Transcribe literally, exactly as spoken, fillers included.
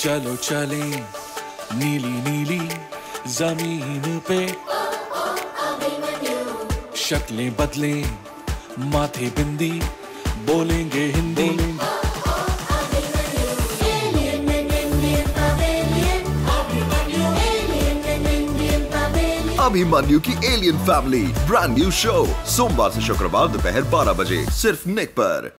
चलो चले नीली नीली जमीन पे, शक्लें बदले माथे बिंदी, बोलेंगे हिंदी। अभिमन्यु की alien family brand new show सोमवार से शुक्रवार दोपहर बारह बजे सिर्फ निक पर।